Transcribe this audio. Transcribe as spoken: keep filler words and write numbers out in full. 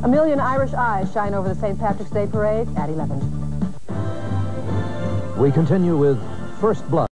A million Irish eyes shine over the Saint Patrick's Day Parade at eleven. We continue with First Blood.